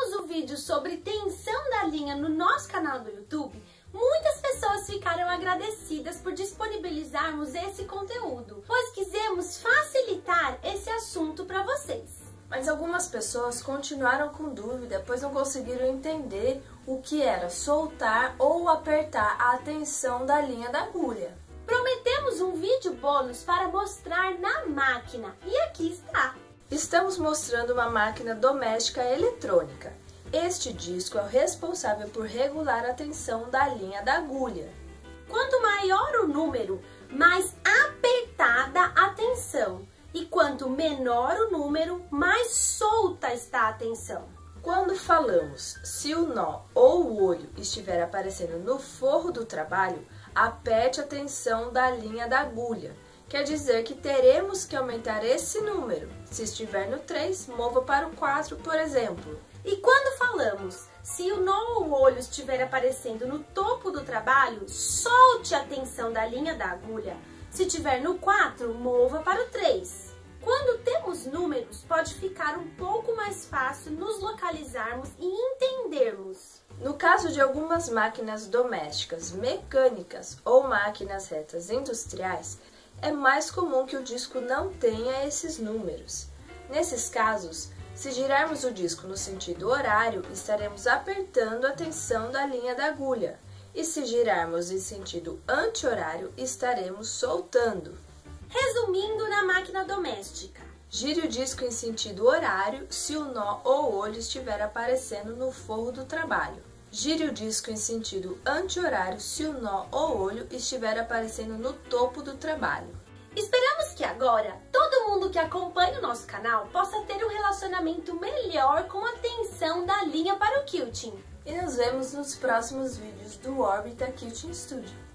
postamos o vídeo sobre tensão da linha no nosso canal do YouTube, muitas pessoas ficaram agradecidas por disponibilizarmos esse conteúdo, pois quisemos facilitar esse assunto para vocês. Mas algumas pessoas continuaram com dúvida, pois não conseguiram entender o que era soltar ou apertar a tensão da linha da agulha. Prometemos um vídeo bônus para mostrar na máquina, e aqui está. Estamos mostrando uma máquina doméstica eletrônica. Este disco é o responsável por regular a tensão da linha da agulha. Quanto maior o número, mais apertada a tensão. E quanto menor o número, mais solta está a tensão. Quando falamos se o nó ou o olho estiver aparecendo no forro do trabalho, aperte a tensão da linha da agulha. Quer dizer que teremos que aumentar esse número. Se estiver no 3, mova para o 4, por exemplo. E quando falamos se o nó ou o olho estiver aparecendo no topo do trabalho, solte a tensão da linha da agulha. Se estiver no 4, mova para o 3. Quando temos números, pode ficar um pouco mais fácil nos localizarmos e entendermos. No caso de algumas máquinas domésticas, mecânicas ou máquinas retas industriais, é mais comum que o disco não tenha esses números. Nesses casos, se girarmos o disco no sentido horário, estaremos apertando a tensão da linha da agulha. E se girarmos em sentido anti-horário, estaremos soltando. Resumindo na máquina doméstica. Gire o disco em sentido horário se o nó ou olho estiver aparecendo no forro do trabalho. Gire o disco em sentido anti-horário se o nó ou olho estiver aparecendo no topo do trabalho. Esperamos que agora todo mundo que acompanha o nosso canal possa ter um relacionamento melhor com a tensão da linha para o quilting. E nos vemos nos próximos vídeos do Orbita Quilting Studio.